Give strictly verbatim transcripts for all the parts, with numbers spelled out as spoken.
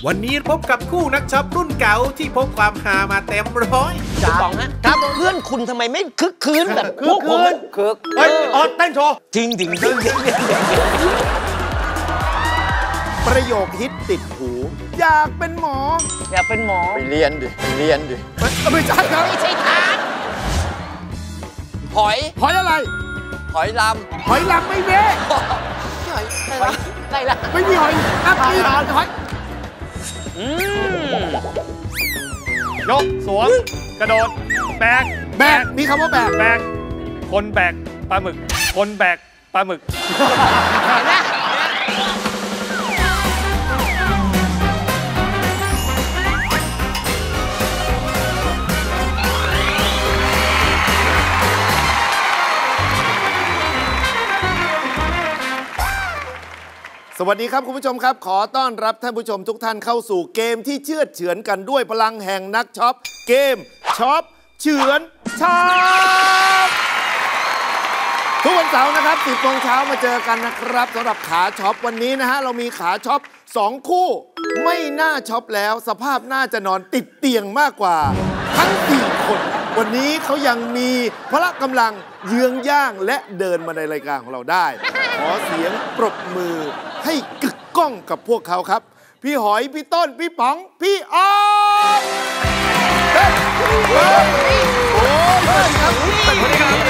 วันนี้พบกับคู่นักช็อปรุ่นเก่าที่พกความฮามาเต็มร้อยคุณป๋องฮะครับเพื่อนคุณทำไมไม่คึกคืนแบบพวกผมคึกเฮ้ยออดเต้นโชว์จริงจริงจริงประโยคฮิตติดหูอยากเป็นหมออยากเป็นหมอไปเรียนดิไปเรียนดิไม่ใช่ครับไม่ใช่ทางหอยหอยอะไรหอยลำหอยลำไม่เว้หอยอะไรล่ะไม่มีหอยอัพอีหอยยกสวมกระโดดแบกแบกมีคำว่าแบกแบกคนแบกปลาหมึกคนแบกปลาหมึกเห็นไหมสวัสดีครับคุณผู้ชมครับขอต้อนรับท่านผู้ชมทุกท่านเข้าสู่เกมที่เชื่อเฉือนกันด้วยพลังแห่งนักช็อปเกมช็อปเฉือนช็อปทุกวันเสาร์นะครับสิบโมงเช้ามาเจอกันนะครับสำหรับขาช็อปวันนี้นะฮะเรามีขาช็อปสองคู่ไม่น่าช็อปแล้วสภาพน่าจะนอนติดเตียงมากกว่าทั้งสี่คนวันนี้เขายังมีพละกำลังเยื้องย่างและเดินมาในรายการของเราได้ขอเสียงปรบมือให้กึกก้องกับพวกเขาครับพี่หอยพี่ต้นพี่ป๋องพี่ออฟเฮ้ยโอ้ยสวัสดีครับสวัสดีครับ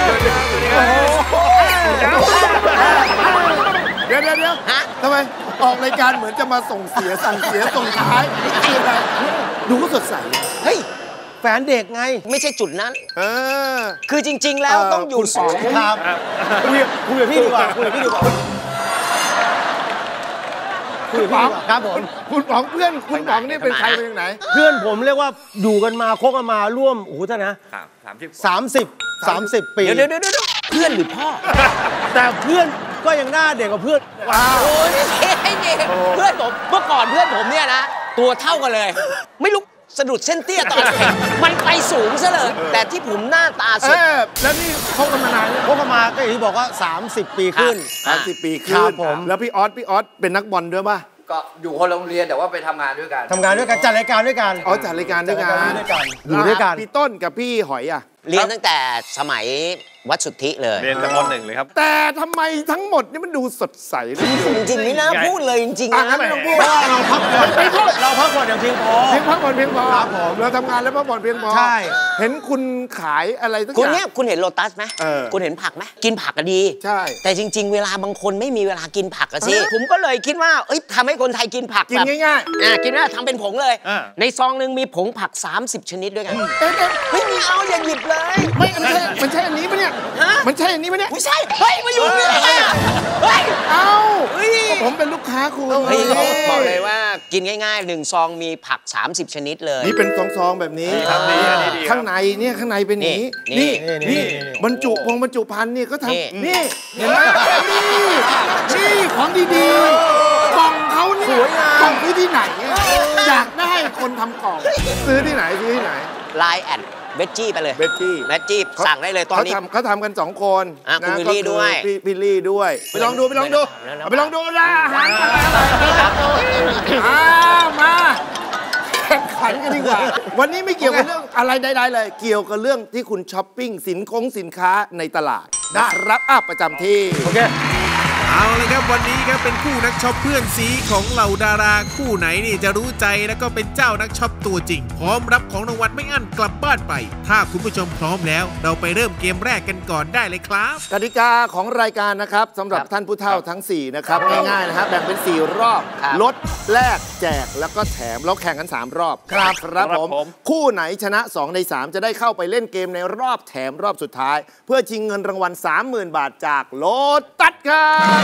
เดี๋ยวเดี๋ยวเดี๋ยวทำไมออกรายการเหมือนจะมาส่งเสียสั่งเสียส่งท้ายอะไรดูก็สดใสเฮ้ยแฟนเด็กไงไม่ใช่จุดนั้นเออคือจริงๆแล้วต้องอยู่สองครับคุยคุยกับพี่ดีกว่าคุยกับพี่ดีกว่าคุณป๋องครับผมคุณป๋องเพื่อนคุณป๋องนี่เป็นใครเป็นยังไงเพื่อนผมเรียกว่าอยู่กันมาคบกันมาร่วมโอ้โหท่านนะสามสิบสามสิบสามสิบปีเดี๋ยวเดี๋ยวเดี๋ยวเพื่อนหรือพ่อแต่เพื่อนก็ยังหน้าเด็กกว่าเพื่อนว้าวโอ้ยเพื่อนผมเมื่อก่อนเพื่อนผมเนี่ยนะตัวเท่ากันเลยไม่รู้สะดุดเส้นเตี้ยตอนแข่งมันไปสูงซะเลยแต่ที่ผมหน้าตาสุดแล้วนี่เขากันมานานเขากันมาก็อย่างที่บอกว่าสามสิบปีขึ้นสามสิบปีขึ้นผมแล้วพี่ออสพี่ออสเป็นนักบอลด้วยป่ะก็อยู่คนโรงเรียนแต่ว่าไปทำงานด้วยกันทำงานด้วยกันจัดรายการด้วยกันอ๋อจัดรายการด้วยกันอยู่ด้วยกันพี่ต้นกับพี่หอยอ่ะเรียนตั้งแต่สมัยวัดสุทธิเลยเรียนแต่ม.หนึ่งเลยครับแต่ทำไมทั้งหมดนี่มันดูสดใสเลยจริงๆไม่น่าพูดเลยจริงๆนะไม่ต้องพูดเราพักผ่อนไม่พูดเราพักผ่อนอย่างเพียงพอเพียงพักผ่อนเพียงพอครับผมเราทำงานแล้วพักผ่อนเพียงพอใช่เห็นคุณขายอะไรสักอย่างคุณเนี่ยคุณเห็นโลตัสไหมคุณเห็นผักไหมกินผักก็ดีใช่แต่จริงๆเวลาบางคนไม่มีเวลากินผักอะสิผมก็เลยคิดว่าเอ้ยทำให้คนไทยกินผักกินง่ายๆอ่ากินง่ายทำเป็นผงเลยในซองนึงมีผงผักสามสิบชนิดด้วยกันเฮ้ยไม่เอาอย่าหยิบเลยไม่มันใช่มันใช่อันนี้ปะเนี่ยมันใช่อันนี้ปะเนี่ยไม่ใช่เฮ้ยมาอยู่นี่อะไรอ่ะเฮ้ยเอ้าผมเป็นลูกค้าคุณบอกเลยว่ากินง่ายๆหนึ่งซองมีผักสามสิบชนิดเลยนี่เป็นซองๆแบบนี้ข้างในเนี่ยข้างในเป็นนี้นี่นี่บรรจุพงบรรจุภัณฑ์นี่ก็ทำนี่เห็นไหมนี่นี่ของดีๆกล่องเขาเนี่ยกล่องซื้อที่ไหนอยากได้คนทำกล่องซื้อที่ไหนซื้อที่ไหนไลน์แอดเบจจี้ไปเลยเบจจี้เบจจี้สั่งได้เลยตอนนี้เขาทำเขาทำกันสองคนคุณวิลลี่ด้วยพี่ลี่ด้วยไปลองดูไปลองดูไปลองดูนะอาหารมาแข่งขันกันดีกว่าวันนี้ไม่เกี่ยวกับเรื่องอะไรใดๆเลยเกี่ยวกับเรื่องที่คุณช้อปปิ้งสินคงสินค้าในตลาดได้รับอัพประจำที่โอเคเอาเลยครับวันนี้ครับเป็นคู่นักช็อปเพื่อนซีของเหล่าดาราคู่ไหนนี่จะรู้ใจแล้วก็เป็นเจ้านักช็อปตัวจริงพร้อมรับของรางวัลไม่อั้นกลับบ้านไปถ้าคุณผู้ชมพร้อมแล้วเราไปเริ่มเกมแรกกันก่อนได้เลยครับกติกาของรายการนะครับสำหรับท่านผู้เฒ่าทั้งสี่นะครับง่ายๆนะครับแบ่งเป็นสี่รอบลดแลกแจกแล้วก็แถมเราแข่งกันสามรอบครับครับผมคู่ไหนชนะสองในสามจะได้เข้าไปเล่นเกมในรอบแถมรอบสุดท้ายเพื่อชิงเงินรางวัล สามหมื่น บาทจากโลตัสครับ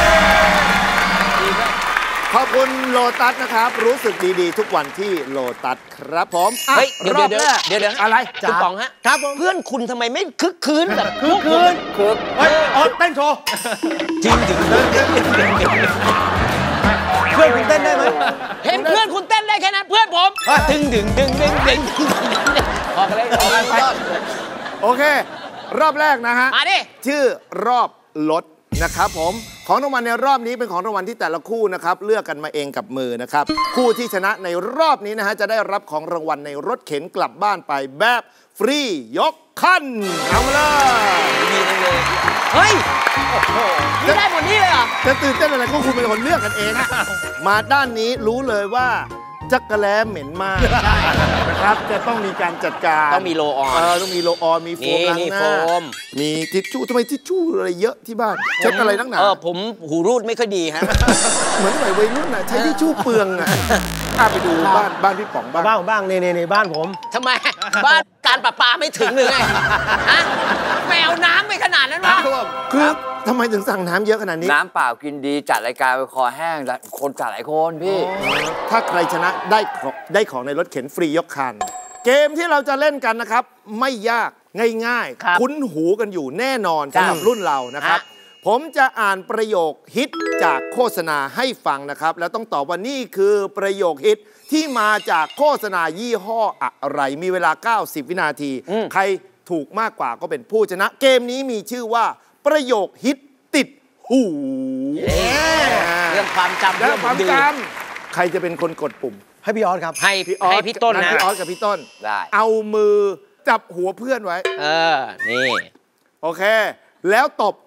ขอบคุณโลตัสนะครับรู้สึกดีๆทุกวันที่โลตัสครับผมเฮ้ยเดี๋ยวเดี๋ยวเดี๋ยวอะไรคุณป๋องฮะครับผมเพื่อนคุณทำไมไม่คึกคืนแบบคึกคืนคึกเฮ้ยออดเต้นโชว์จริงจริงเพื่อนคุณเต้นได้ไหมเห็นเพื่อนคุณเต้นได้แค่นั้นเพื่อนผมดึงดึงดึงดึงดึงออกเลยออกไปโอเครอบแรกนะฮะมาดิชื่อรอบลดนะครับผมของรางวัลในรอบนี้เป็นของรางวัลที่แต่ละคู่นะครับเลือกกันมาเองกับมือนะครับคู่ที่ชนะในรอบนี้นะฮะจะได้รับของรางวัลในรถเข็นกลับบ้านไปแบบฟรียกคันเอามาเลยดีจังเลยเฮ้ยโอ้โหนี่ได้หมดนี่เลยเหรอจะตื่นเต้นอะไรก็คุณเป็นคนเลือกกันเองมาด้านนี้รู้เลยว่าจักรแล้เหม็นมากใช่นะครับจะต้องมีการจัดการต้องมีโลออนเออต้องมีโลออนมีโฟมล้างหน้ามีทิชชู่ทำไมทิชชู่อะไรเยอะที่บ้านเช็ดอะไรนักหนาเออผมหูรูดไม่ค่อยดีฮะเหมือนหน่วยวัยรุ่นน่ะใช้ทิชชู่เปลืองอ่ะข้าไปดูบ้านบ้านพี่ป๋องบ้างบ้านบ้างในในในบ้านผมทำไมบ้านการประปาไม่ถึงหรือไงฮะแมวน้ำไปขนาดนั้นวะคือทำไมถึงสั่งน้ำเยอะขนาดนี้น้ำเปล่ากินดีจัดรายการไปคอแห้งคนจัดหลายคนพี่ถ้าใครชนะได้ได้ของในรถเข็นฟรียกคันเกมที่เราจะเล่นกันนะครับไม่ยากง่ายๆคุ้นหูกันอยู่แน่นอนสำหรับรุ่นเรานะครับผมจะอ่านประโยคฮิตจากโฆษณาให้ฟังนะครับแล้วต้องตอบว่านี่คือประโยคฮิตที่มาจากโฆษณายี่ห้ออะไรมีเวลาเก้าสิบวินาทีใครถูกมากกว่าก็เป็นผู้ชนะเกมนี้มีชื่อว่าประโยคฮิตติดหูเรื่องความจำเรื่องความจำใครจะเป็นคนกดปุ่มให้พี่ออสครับให้พี่ออสให้พี่ต้นนะพี่ออสกับพี่ต้นได้เอามือจับหัวเพื่อนไว้เออนี่โอเคแล้วตบ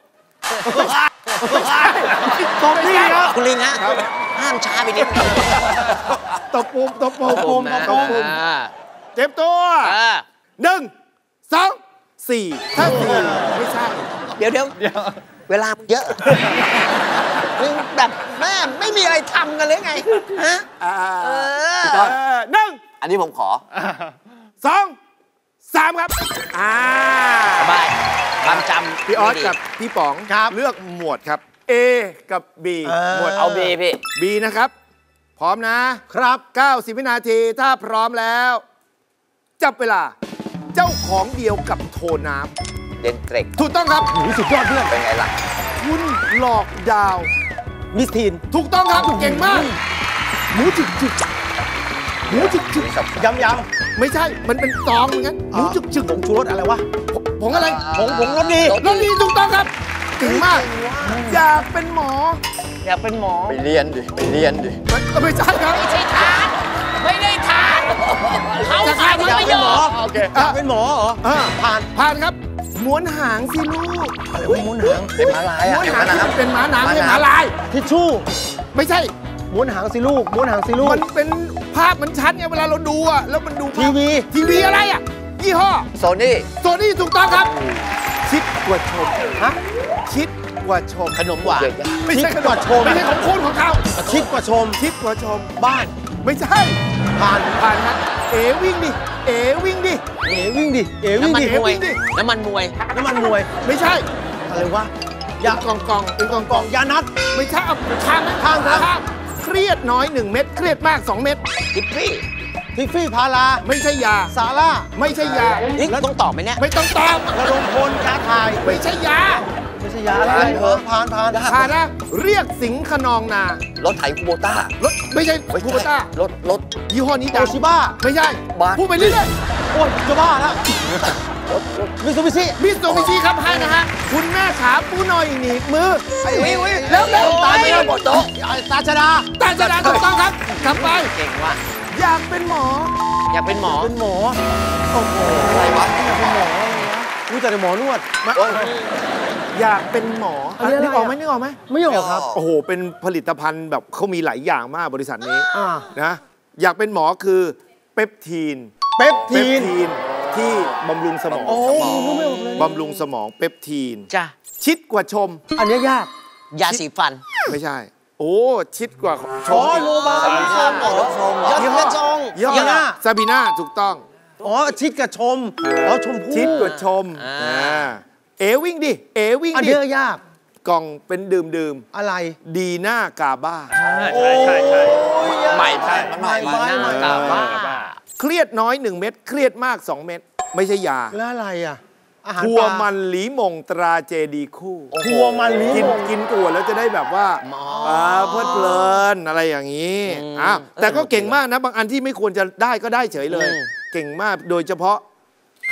ตบนี่ครับคุณลิงฮะห้ามช้าไปนิดตบปุ่มตบปุ่มตบปุ่มเจ็บตัวหนึ่งสองสี่ถ้าสี่ไม่ใช่เดี๋ยวเดี๋ยวเวลาเยอะแบบแม่ไม่มีอะไรทำกันเลยไงฮะเออหนึ่งอันนี้ผมขอสองสามครับอ่าสบายความจำพี่ออสกับพี่ป๋องเลือกหมวดครับ A กับ B หมวดเอา B พี่ B นะครับพร้อมนะครับเก้าสิบวินาทีถ้าพร้อมแล้วจับเวลาเจ้าของเดียวกับโทน้ำเด่นเกรกถูกต้องครับสุดยอดเพื่อนเป็นไงล่ะคุณหลอกดาวมิสทีนถูกต้องครับเก่งมากหมูจึกจึกหมูจึกจึกยำยำไม่ใช่มันเป็นซองเหมือนกันหมูจึกจึกผงชูรสอะไรวะผงอะไรผงผงรสดีรสดีถูกต้องครับเก่งมากอยากเป็นหมออยากเป็นหมอไปเรียนดิไปเรียนดิไม่ใช่ครับไม่ใช่ทานไม่ได้ทานเขาทานไม่ยอมโอเคอยากเป็นหมอเหรอผ่านผ่านครับม้วนหางสิลูกอะไรวะม้วนหางเป็นม้าลายม้วนหางเป็นม้าน้ำเป็นม้าลายทิชชู่ไม่ใช่ม้วนหางสิลูกม้วนหางสิลูกมันเป็นภาพมันชัดไงเวลาเราดูอ่ะแล้วมันดูทีวีทีวีอะไรอ่ะยี่ห้อโซนี่โซนี่ถูกต้องครับชิดกว่าชมฮะชิดกว่าชมขนมหวานไม่ใช่ขนมชมไม่ใช่ของคุณของเขาชิดกว่าชมชิดกว่าชมบ้านไม่ใช่ผ่านผ่านฮะเอวิ่งดิเอวิ่งดิเอวิ่งดิเอวิ่งดิน้ำมันมวยน้ำมันมวยไม่ใช่อะไรวะยากองกองเป็นกองกองยานัดไม่ใช่เอาข้างข้างข้างเครียดน้อยหนึ่งเม็ดเครียดมากสองเม็ดทิฟฟี่ทิฟฟี่พาราไม่ใช่ยาซาร่าไม่ใช่ยาแล้วต้องตอบไหมเนี่ยไม่ต้องตอบระดมพลค้าถ่ายไม่ใช่ยาไม่ใช่ยาอะไรผ่านผ่านผ่านนะเรียกสิงขนองนารถไถคูโบต้ารถไม่ใช่คูโบต้ารถรถยี่ห้อนี้โตชิบ้าไม่ใช่พูดไปเรื่อยๆโอ้ยจะบ้าแล้วมิสซูบิชิมิสซูบิชิครับให้นะฮะคุณแม่ขาปูหน่อยหนีบมือวิวแล้วแล้วตายไปแล้วหมดโต๊ะตาชดาตาชดาถูกต้องครับกลับไปเก่งว่ะอยากเป็นหมออยากเป็นหมอเป็นหมอโอ้โหอะไรวะอยากเป็นหมอรู้จักแต่หมอนวดอยากเป็นหมอนึกออกไหมนึกออกไหมไม่ออกครับโอ้โหเป็นผลิตภัณฑ์แบบเขามีหลายอย่างมากบริษัทนี้นะอยากเป็นหมอคือเปปทีนเปปทีนที่บำรุงสมองบำรุงสมองเปปทีนจ้ะชิดกว่าชมอันนี้ยากยาสีฟันไม่ใช่โอ้ชิดกว่าชมโลบาลชมรถชมยอดจงยอดซาบีน่าถูกต้องอ๋อชิดกับชมอ๋อชมพู่ชิดกว่าชมเอวิ่งดิเอวิ่งดิอันนี้ยากกล่องเป็นดื่มดื่มอะไรดีน่ากาบ้าใช่ใช่ใช่ใหม่ใช่มันใหม่ดีน่ากาบ้าเครียดน้อยหนึ่งเม็ดเครียดมากสองเม็ดไม่ใช่ยาแล้วอะไรอ่ะทัวมันหลีมงตราเจดีคู่ทัวมันหลีกินกินตัวแล้วจะได้แบบว่าเพลิดเพลินอะไรอย่างนี้อ่ะแต่ก็เก่งมากนะบางอันที่ไม่ควรจะได้ก็ได้เฉยเลยเก่งมากโดยเฉพาะ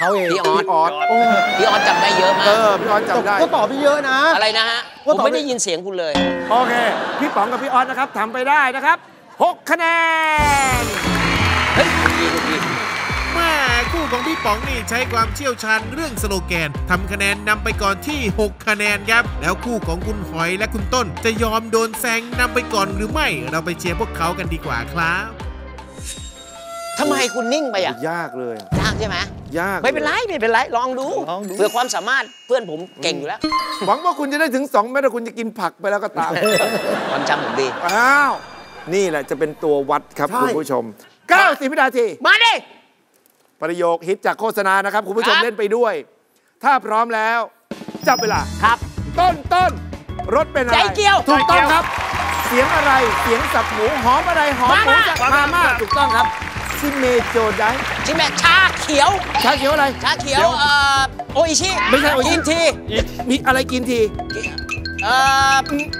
เขาเองพี่ออสพี่ออสพี่ออสจำได้เยอะมาเอก อพี่ออสจำได้ก็ตอบไปเยอะนะอะไรนะฮะผก็มตอบไม่ได้ยินเสียงคุณเลยโอเค พี่ป๋องกับพี่ออสนะครับทำไปได้นะครับหกคะแนนเฮ้ยคุณดีคุณดีแม่คู่ของพี่ป๋องนี่ใช้ความเชี่ยวชาญเรื่องสโลแกนทำคะแนนนำไปก่อนที่หกคะแนนครับแล้วคู่ของคุณหอยและคุณต้นจะยอมโดนแซงนำไปก่อนหรือไม่เราไปเชียร์พวกเขากันดีกว่าครับทำไมคุณนิ่งไปอ่ะยากเลยอะยากใช่ไหมยากไม่เป็นไรไม่เป็นไรลองดูเพื่อความสามารถเพื่อนผมเก่งอยู่แล้วหวังว่าคุณจะได้ถึงสองแม้แต่คุณจะกินผักไปแล้วก็ตามความจำผมดีอ้าว นี่แหละจะเป็นตัววัดครับใช่คุณผู้ชมเก้าสิบวินาทีมาดิประโยคฮิตจากโฆษณานะครับคุณผู้ชมครับเล่นไปด้วย ถ้าพร้อมแล้ว จับเวลาครับต้นต้นรถเป็นอะไรใจเกียวถูกต้องครับ เสียงอะไรเสียงสับหมูหอมอะไรหอมหมูมาม่าสับมาม่าถูกต้องครับซิเมโจไดชิมแม่ชาเขียวชาเขียวอะไรชาเขียวเอ่อโออิชิไม่ใช่โออิชิกินทีมีอะไรกินทีเอ่อก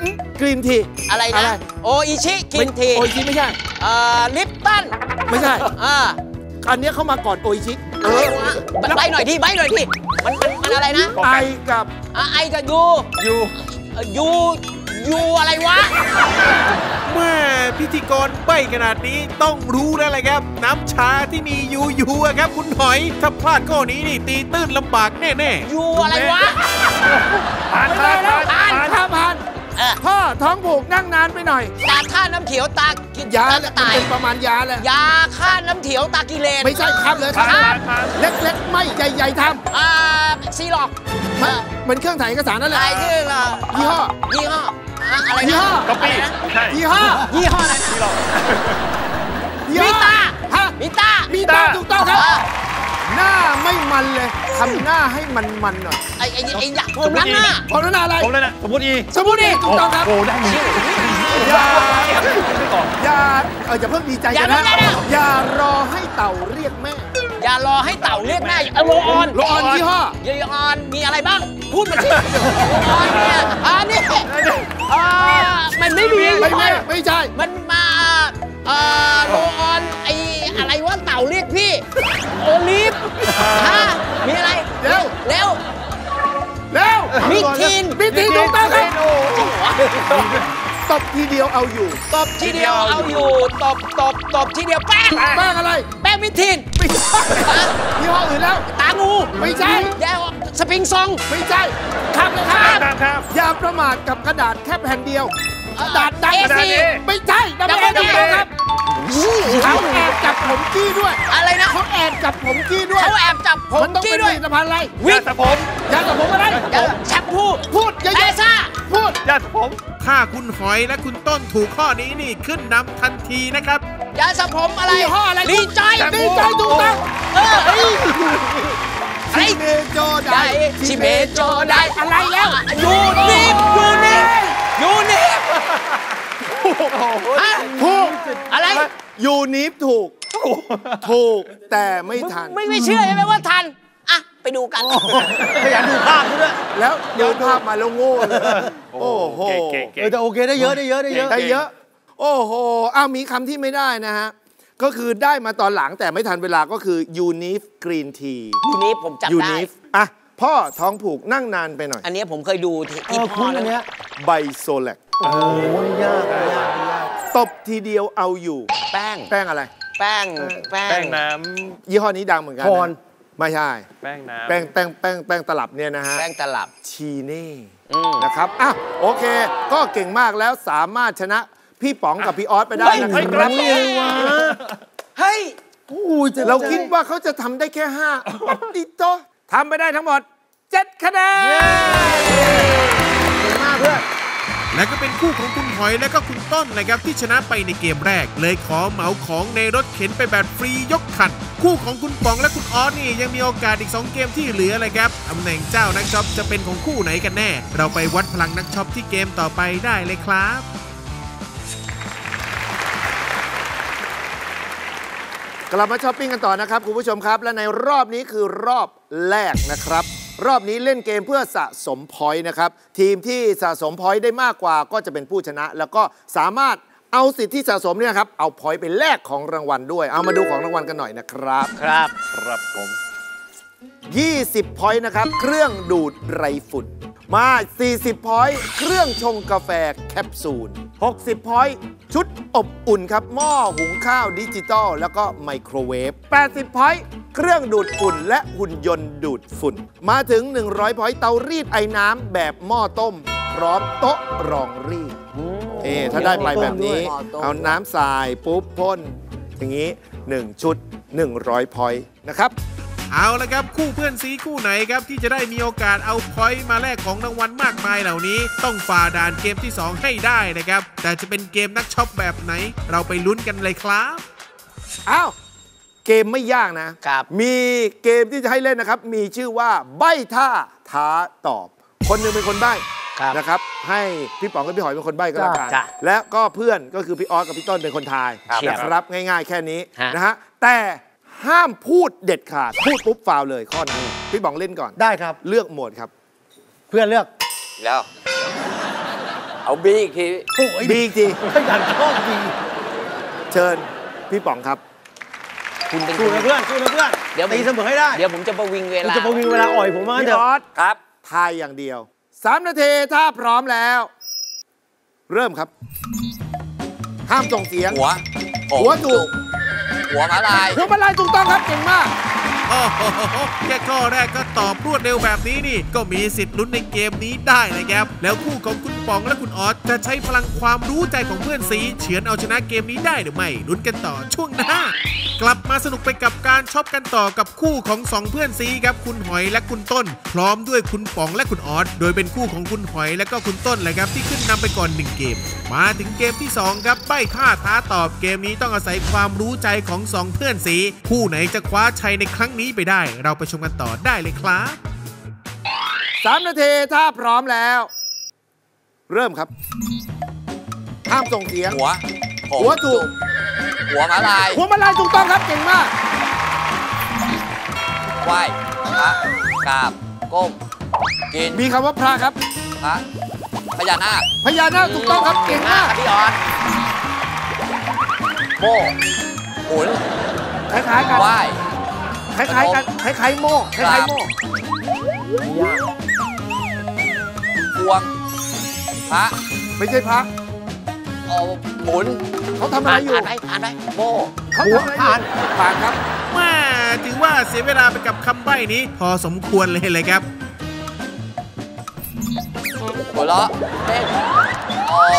รีนทีอะไรอะไรนะโออิชิกินทีโออิชิไม่ใช่เอ่อลิปตันไม่ใช่อ่าอันเนี้ยเขามาก่อนโออิชิเออะไรอวะใบหน่อยดิใบหน่อยดิมันมันมันอะไรนะไอกับอ่ะไอกับยูยูเอ่อยูยูอะไรวะแม่พิธีกรใบ้ขนาดนี้ต้องรู้แล้วแหละครับ น้ำชาที่มียูยูอะครับคุณหอย ถ้าพลาดข้อนี้นี่ตีตื้นลำบากแน่ยูอะไรวะผ่านไม่ผ่าได้นแล้วผ่านผ่านข้ามผ่านเออพ่อท้องผูกนั่งนานไปหน่อยตาท่าน้ำเขียวตากินยาตาแหกละระต่ายเป็นประมาณยาแหละยาฆ่าน้ำเขียวตากิเลนไม่ใช่ครับเลยคผ่ารันผ่าบนผ่านเล็กๆ ไม่ใหญ่ๆทอ่าซีหลอกำมันเหมือนเครื่องถ่ายเอกสารนั่นแหอะไรละชื่ออะไรยี่ห้อยี่ห้ออะอะไรยี่นะห้อก๊อปปี้อะไรนะใช่ยี่ห้อยี่ห้ออะไรนะที่เรายี่ห้อมิตาฮะมิตามีตาถูกต้องครับอ่ะหน้าไม่มันเลยทำหน้าให้มันๆหน่อยไอ้ไอ้ไอ้ยาโฟมล้างหน้าพอแล้วหน้าอะไรผมเลยนะสมมติอีสมุนอีถูกต้องครับโอ้ได้หนึ่งอย่าไม่ตอบอย่าเอออย่าเพิ่งดีใจกันนะอย่าเพิ่งได้แล้วอย่ารอให้เต่าเรียกแม่อย่ารอให้เต่าเรียกแม่เอาโรออนโรออนยี่ห้อโรออนมีอะไรบ้าง พูดมาสิโรออนเนี่ยอ่านี่อ่ามันไม่มีไม่ไม่ไม่ใช่มันมาเอ่อโรออนไอ้อะไรวะเต่าเรียกพี่ โอลิฟฮะมีอะไรเร็วเร็วเร็วมิทีนมิทีนถูกต้องครับจริงเหรอตบทีเดียวเอาอยู่ตบทีเดียวเอาอยู่ตบตบตบทีเดียวแป้งแป้งอะไรแป้งมิทีนไม่ใช่ยี่ห้ออื่นแล้วตางูไม่ใช่แย่สปริงซองไม่ใช่ครับเลยคครัรับบครับครับอย่าประมาทกับกระดาษแค่แผ่นเดียว กระดาษดังเอกระดาษซีไม่ใช่ดับเบิลดับเบิดับลเบิลครับเขาแอบจับผมจี้ด้วยอะไรนะเขาแอบจับผมจี้ด้วยเขาแอบจับผมมันต้องจี้เป็นด้ผวยลิตภัณฑ์อะไรยาสระผมยาสระผมอะไรแชมพูพูดเยอะเอๆซ่าพูดยาสระผมๆ ถ้าคุณหอยและคุณต้นถูกข้อนี้นี่ขึ้นนำทันทีนะครับยาสระผมอะไรยี่ห้ออะไรดีใจดีใจถูกต้องเออเฮ้ยชิเมโจไดได้ชิเมโจได้อะไรแล้วยูนิฟยูนิฟยูนิฟฮะถูกอะไรยูนิฟถูก ถูกแต่ไม่ทันไม่ไม่เชื่อใช่ไหมว่าทัน อ่ะ ไปดูกันขยันดูภาพด้วยแล้วเดินภาพมาแล้วโง่เลย โอ้โหเก่งเก่งเอเก่อง แต่โอเคได้เยอะได้เยอะได้เยอะได้เยอะ โอ้โหอ้าวมีคำที่ไม่ได้นะฮะ ก็คือได้มาตอนหลังแต่ไม่ทันเวลาก็คือยูนิฟกรีนทียูนิฟผมจำยูได้นิฟอ่ะ พ่อท้องผูกนั่งนานไปหน่อยอันนี้ผมเคยดูที่เอที่อพ่คุ้อนอันนะเนี้ยไบโซแลกโอ้โหนี่ยากนี่ยากนี่ยากตบทีเดียวเอาอยู่แป้งแป้งอะไรแป้ง แป้แป้งงน้ยี่ห้อนี้ดังเหมือนกันพนะรไม่ใช่ำแป้งน้ำแป้งแป้งแป้งแป้งตลับเนี่ยนะฮะแป้งตลับชีเน่อืมนะครับอ่ะโอเค ก็เก่งมากแล้วสามารถชนะพี่ป๋องกับพี่ออสไปได้นะคเฮ้ยรับเฮ้ยเฮ้ยอุ้ยจะเราคิดว่าเขาจะทำได้แค่ห้าติโตทำไปได้ทั้งหมดเจ็ดคะแนนเก่งมากเพื่อนและก็เป็นคู่ของคุณหอยและก็คุณต้นนะครับที่ชนะไปในเกมแรก เลยขอเหมาของในรถเข็นไปแบบฟรียกคัน คู่ของคุณป๋องและคุณออสนี่ยังมีโอกาสอีกสองเกมที่เหลือเลยครับตำแหน่งเจ้านักช็อปจะเป็นของคู่ไหนกันแน่ เราไปวัดพลังนักช็อปที่เกมต่อไปได้เลยครับกลับมาช้อปปิ้งกันต่อนะครับคุณผู้ชมครับ และในรอบนี้คือรอบแรกนะครับ รอบนี้เล่นเกมเพื่อสะสมพอยต์นะครับ ทีมที่สะสมพอยต์ได้มากกว่าก็จะเป็นผู้ชนะ แล้วก็สามารถเอาสิทธิ์ที่สะสมเนี่ยครับเอาพอยต์ไปแลกของรางวัลด้วย เอามาดูของรางวัลกันหน่อยนะครับครับครับผมยี่สิบ พอยต์นะครับเครื่องดูดไรฝุ่นมาสี่สิบ พอยต์เครื่องชงกาแฟแคปซูลหกสิบ พอยต์ชุดอบอุ่นครับหม้อหุงข้าวดิจิตอลแล้วก็ไมโครเวฟแปดสิบ พอยต์เครื่องดูดฝุ่นและหุ่นยนต์ดูดฝุ่นมาถึงหนึ่งร้อย พอยต์เตารีดไอ้น้ำแบบหม้อต้มพร้อมโต๊ะรองรีดเอ๊ถ้าได้ไปแบบนี้เอาน้ำทรายปุ๊บพ่นอย่างนี้หนึ่งชุดหนึ่งร้อย พอยต์นะครับเอาละครับคู่เพื่อนซีคู่ไหนครับที่จะได้มีโอกาสเอาพอยต์มาแลกของรางวัลมากมายเหล่านี้ต้องฝ่าด่านเกมที่สองให้ได้นะครับแต่จะเป็นเกมนักช็อปแบบไหนเราไปลุ้นกันเลยครับอ้าวเกมไม่ยากนะครับมีเกมที่จะให้เล่นนะครับมีชื่อว่าใบ้ท่าท้าตอบคนหนึ่งเป็นคนใบ้นะครับให้พี่ป๋องกับพี่หอยเป็นคนใบ้ก็แล้วกันและก็เพื่อนก็คือพี่ออสกับพี่ต้นเป็นคนทายนะครับง่ายๆแค่นี้นะฮะแต่ห้ามพูดเด็ดขาดพูดปุ๊บฟาวเลยข้อนี้พี่ป๋องเล่นก่อนได้ครับเลือกโหมดครับเพื่อนเลือกแล้วเอาบีอีกทีบีอีกทีขยันชอบบีเชิญพี่ป๋องครับคุณเป็นสู้นะเพื่อนสู้นะเพื่อนเดี๋ยวตีเสมอให้ได้เดี๋ยวผมจะประวิงเวลาจะประวิงเวลาอ่อยผมมาพี่ออสครับทายอย่างเดียวสามนาทีถ้าพร้อมแล้วเริ่มครับห้ามส่งเสียงหัวหัวถูกหัวมาลายหัวมาลายถูกต้องครับเก่งมากโอ้โหแค่ข้อแรกก็ตอบรวดเร็วแบบนี้นี่ก็มีสิทธิ์ลุ้นในเกมนี้ได้นะครับแล้วคู่ของคุณป๋องและคุณออสจะใช้พลังความรู้ใจของเพื่อนซีเฉือนเอาชนะเกมนี้ได้หรือไม่ลุ้นกันต่อช่วงหน้ากลับมาสนุกไปกับการช็อปกันต่อกับคู่ของสองเพื่อนซีครับคุณหอยและคุณต้นพร้อมด้วยคุณป๋องและคุณออสโดยเป็นคู่ของคุณหอยและก็คุณต้นเลยครับที่ขึ้นนำไปก่อนหนึ่งเกมมาถึงเกมที่สองครับใบ้ท่าท้าตอบเกมนี้ต้องอาศัยความรู้ใจของสองเพื่อนซีคู่ไหนจะคว้าชัยในครั้งนี้ไปได้เราไปชมกันต่อได้เลยครับสามนาทีถ้าพร้อมแล้วเริ่มครับห้ามส่งเสียงหัวหัวถูกหัวมาลายหัวมาลายถูกต้องครับเก่งมากไหว้พระกราบก้มกินมีคำว่าพระครับพระพญานาคพญานาคถูกต้องครับเก่งมากพี่ออสโม่หมุนคล้ายๆกันไหว้คล้ายๆกันคล้ายๆโม่คล้ายๆโม่พวงพระไม่ใช่พระเอาหมุนเขาทำอะไรอยู่ผ่านไหมผ่านไหมโม่เขาทำอะไรผ่านผ่านครับแม่ถือว่าเสียเวลาไปกับคำใบ้นี้พอสมควรเลยเลยครับหัวเราะเต้นอ๋อ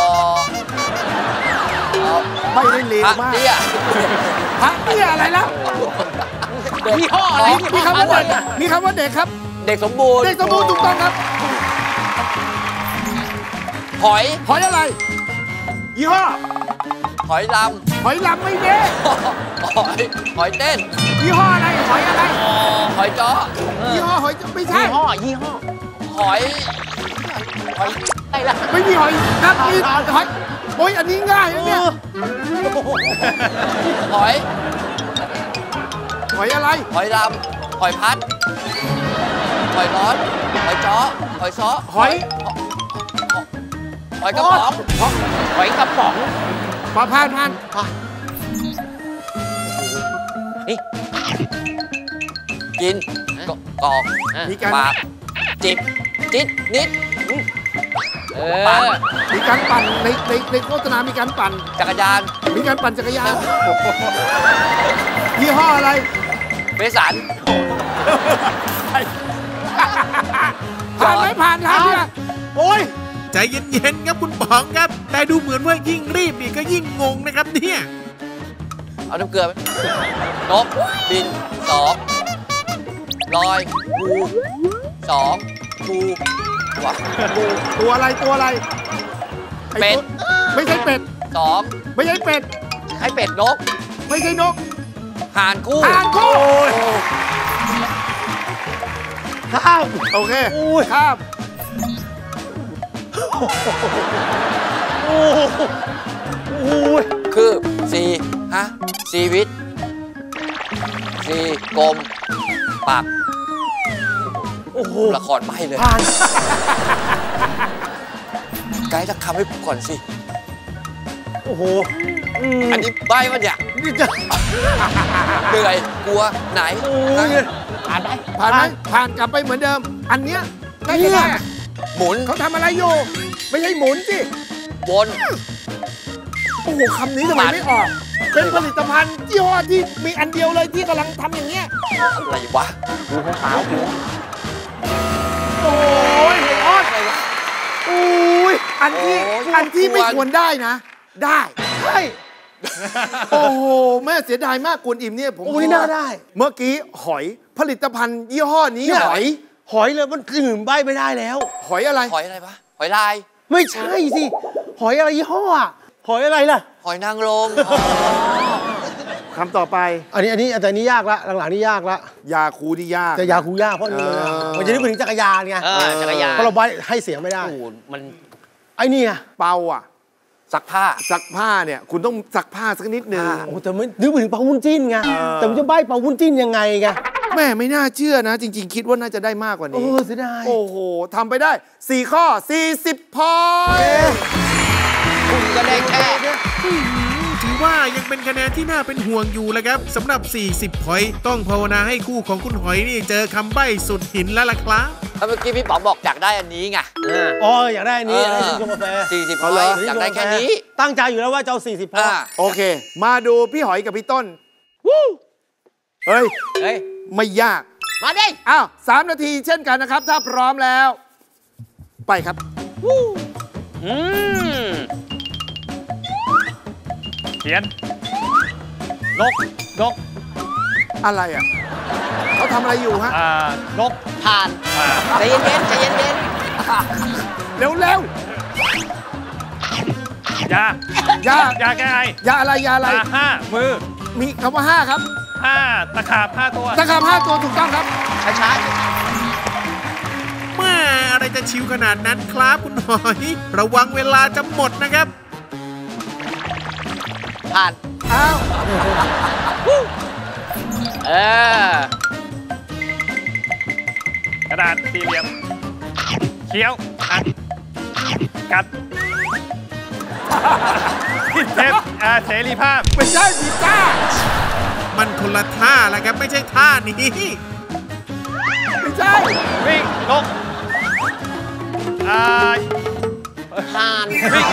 ไม่ได้เลวมากพระเตี้ยพระเตี้ยอะไรแล้วยี่ห้ออะไรมีคำว่าเด็กมีคำว่าเด็กครับเด็กสมบูรณ์เด็กสมบูรณ์ถูกต้องครับหอยหอยอะไรยี่ห้อหอยลำหอยลำไม่เด้หอยหอยเต้นยี่ห้ออะไรหอยอะไรหอยจ้อยี่ห้อหอยไม่ใช่ยี่ห้อยี่ห้อหอยหอยอะไรล่ะไม่มีหอยครับมีหอยโอ้ยอันนี้ง่ายนะเนี่ยหอยหอยอะไรหอยลำหอยพัดหอยร้อนหอยจ้อหอยซ้อหอยหอยกระป๋องหอยกระป๋องมาพานพานนี่กินกอกมีการปากจิบจิตนิดปั่นมีการปั่นในในในโฆษณามีการปั่นจักรยานมีการปั่นจักรยานยี่ห้ออะไรเบสันผ่านไหมผ่านครับเนี่ยโอ้ยใจเย็นๆครับคุณป๋องครับแต่ดูเหมือนว่ายิ่งรีบนี่ก็ยิ่งงงนะครับเนี่ยเอาน้ำเกลือไหมนกบินสองลอยงูสองงูตัวอะไรตัวอะไรเป็ดไม่ใช่เป็ดสองไม่ใช่เป็ดใช่เป็ดนกไม่ใช่นกห่านคู่ห่านคู่ข้ามโอเคข้ามคือสี่ฮะชีวิตสี่กลมปากโอ้โหละครใบ้เลยไกด์จะคำให้ก่อนสิโอ้โหอันนี้ใบ้ปะเนี่ยเหนื่อยกลัวไหนผ่านไปผ่านไหมผ่านกลับไปเหมือนเดิม อันเนี้ยได้แค่หมุนเขาทำอะไรอยู่ ไม่ใช่หมุนสิวนโอ้โหคำนี้ทำไมไม่ออก เป็นผลิตภัณฑ์ยี่ห้อที่มีอันเดียวเลยที่กำลังทำอย่างเงี้ยอะไรวะโอ้ยไอ้ออดโอ้ยอันที่โอ้ยอันที่ไม่ควรควรได้นะ ได้ใช่โอ้โหแม่เสียดายมากกวนอิ่มเนี่ยผมโอ้ยน่าได้เมื่อกี้หอยผลิตภัณฑ์ยี่ห้อนี้เนี่ยหอยหอยเลยมันอื่นใบไม่ได้แล้วหอยอะไรหอยอะไรปะหอยลายไม่ใช่สิ หอยอะไรยี่ห้ออะหอยอะไรล่ะหอยนางรมคำต่อไปอันนี้อันนี้แต่อันนี้ยากละหลังๆนี่ยากละยาคูที่ยากจะยาคูยากเพราะนี่เออมันจะนึกถึงจักรยานไงเออจักรยานเพราะเราใบให้เสียงไม่ได้โอ้โหมันไอ้นี่ไงเปาอ่ะซักผ้าซักผ้าเนี่ย คุณต้องซักผ้าสักนิดนึงโอ้แต่ไม่นึกถึงเปาวุ้นจิ้นไงเออแต่มันจะใบเปาวุ้นจิ้นยังไงไงแม่ไม่น่าเชื่อนะ จริง ๆ คิดว่าน่าจะได้มากกว่าโอ้นี้เสียดายโอ้โหทำไปได้สี่ข้อสี่สิบพอยต์คุณก็ได้แค่ถือว่ายังเป็นคะแนนที่น่าเป็นห่วงอยู่แหละครับสำหรับ สี่สิบ พอยต์ต้องภาวนาให้คู่ของคุณหอยนี่เจอคำใบ้สุดหินแล้วล่ะครับถ้าเมื่อกี้พี่ป๋องบอกอยากได้อันนี้ไงอ๋ออยากได้อันนี้อยากได้เออชงกาแฟสี่สิบพเอาอยเหรออยากได้แค่นี้ตั้งใจอยู่แล้วว่าจะเอาสี่สิบพออ่าโอเค มาดูพี่หอยกับพี่ต้นเฮ้ยเฮ้ยไม่ยากมาดิอ้าวสามนาทีเช่นกันนะครับ ถ้าพร้อมแล้ว ไปครับอืมเขียน นก นกอะไรอ่ะเขาทำอะไรอยู่ฮะอ่านกผ่านอ่าใจเย็นๆใจเย็นเร็วเร็วยายายาแก้ไอยาอะไรยาอะไราห้ามือมีคำว่าห้าครับห้าตะขาบห้าตัวตะขาบห้าตัวถูกต้องครับๆช้าแม่อะไรจะชิวขนาดนั้นครับคุณหอย ระวังเวลาจะหมดนะครับๆผ่านอ้าวเออกระดาษสี่เหลี่ยม เคี้ยวอัดกัดเทปอ่าเสรีภาพไม่ใช่พิซซ่ามันคนละท่าแล้วครับไม่ใช่ท่านี้ไม่ใช่วิ่ง นก อ่าผ่านวิ่ง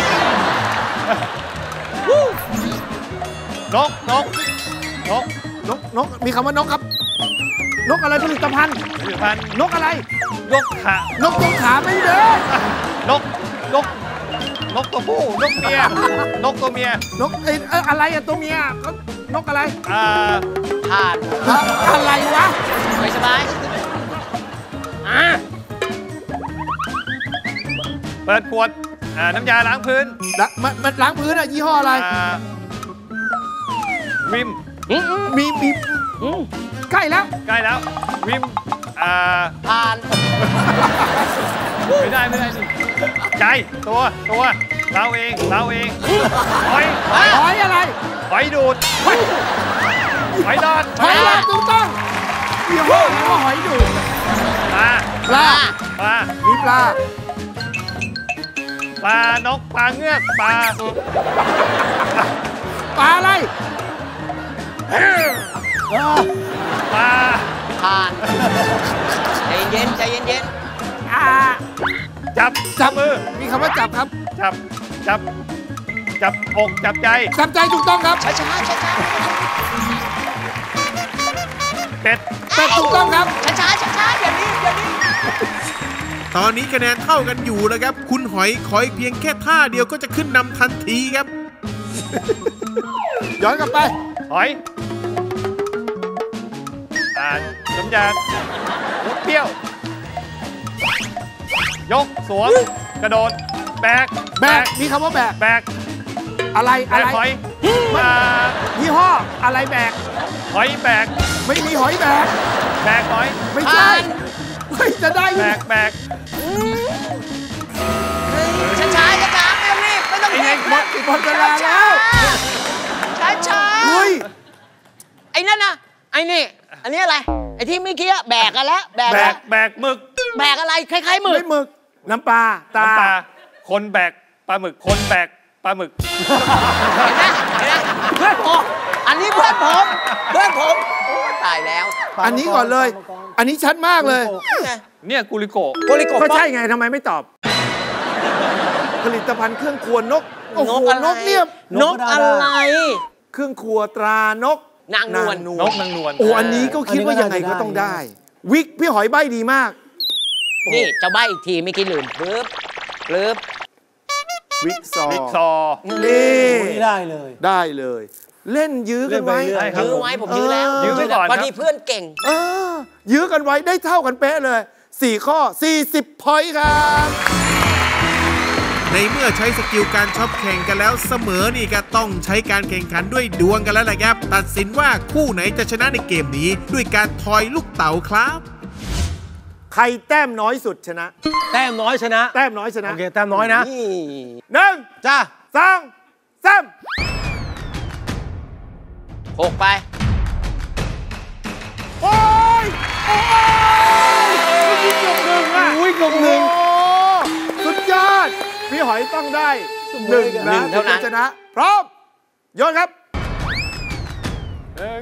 นก นก นกนกนกมีคำว่านกครับ นกอะไรผลิตภัณฑ์ผลิตภัณฑ์นกอะไรนกขานกตรงขาไม่เด้อนก นก นกตัวผู้ นกเมีย นกตัวเมียนกเอ้ยเอ้ยอะไรอะตัวเมียเขานกอะไรอ่าผ่านอะอะไรวะไม่สบายอ่ะเปิดขวด อ่า น้ำยาล้างพื้นละมันมันล้างพื้นอะยี่ห้ออะไรอ่า วิมอืมอืมมีมีอืมใกล้แล้วใกล้แล้ว วิม อ่าผ่านไม่ได้ไม่ได้สิใจ ตัว ตัว เราเอง เราเอง หอยหอยอะไรหอยดูด หอยหอยดอดหอยอะไรถูกต้องยี่ห้ออะไรว่าหอยดูดปลาปลาปลามีปลาปลานก ปลาเงือก ปลาปลาอะไรปลาผ่านใจเย็นๆใจเย็นอ่าจับจับมือมีคำว่าจับครับจับ จับ จับอก จับใจจับใจถูกต้องครับๆช้าๆช้าเป็ดแต่ถูกต้องครับๆช้าๆช้าๆอย่ารีบอย่ารีบตอนนี้คะแนนเท่ากันอยู่แล้วครับ คุณหอยขออีกเพียงแค่ท่าเดียวก็จะขึ้นนำทันทีครับย้อนกลับไปหอย อ่าน้ำยาเปรี้ยว ยก สวม กระโดด แบกแบก มีคำว่าแบกแบกอะไรแบอะกไรหอยอ่ายี่ห้ออะไรแบกหอยแบกไม่มีหอยแบกแบกหอยไม่ใช่เฮ้ยจะได้แบก แบกช้าๆช้าๆไม่รีบไม่ต้องไอ้รีไงบหมดหมดเวลาแล้วช้าๆเฮ้ยไอ้นั่นน่ะไอ้นี่ อันนี้อะไร ไอ้ที่เมื่อกี้แบกกันแล้วแบกแบแล้วก แบกหมึกแบกอะไรคล้ายๆหมึกไม่หมึก น้ำปลา ตาน้ำปลา คนแบก ปลาหมึก คนแบก ปลาหมึกเห็นไหมเห็นไหมเพื่อนผมอันนี้เพื่อนผมเพื่อนผมโอ้ตายแล้วอันนี้ก่อนเลย อันนี้ชัดมากเลยเนี่ยกูริโกะโกริโกะก็ใช่ไงทำไมไม่ตอบ ผลิตภัณฑ์เครื่องครัวนกโอ้โหนกอะไรนกเนี่ยนกอะไรเครื่องครัวตรานกนางนวลนกนางนวลโอ้อันนี้ก็คิดว่ายังไงก็ต้องได้ วิกพี่หอยใบ้ดีมากนี่จะใบอีกทีไม่คิดลืมปึ๊บปึ๊บวิกซอบิ๊กซอนี่ไม่ได้เลยได้เลย เล่นยื้อกันไว้เล่นไปเรื่อยยื้อไว้ผมยื้อแล้วยื้อไว้ก่อนครับพอดีเพื่อนเก่งเออยื้อกันไว้ได้เท่ากันเป๊ะเลยสี่ข้อสี่สิบพอยต์ครับในเมื่อใช้สกิลการช็อปแข่งกันแล้วเสมอนี่ก็ต้องใช้การแข่งขันด้วยดวงกันแล้วแหละครับ ตัดสินว่าคู่ไหนจะชนะในเกมนี้ด้วยการทอยลูกเต๋าครับใครแต้มน้อยสุดชนะแต้มน้อยชนะแต้มน้อยชนะโอเคแต้มน้อยนะนี่หนึ่งจ้าสองสามหกไปโอ้ยโอ้ยยิงจบหนึ่งอ่ะอุ้ยกลมหนึ่งโอ้สุดยอด พี่หอยต้องได้หนึ่งหนึ่นะงเท่านั้นถึงจะชนะ พร้อมโยนครับหนึ่ง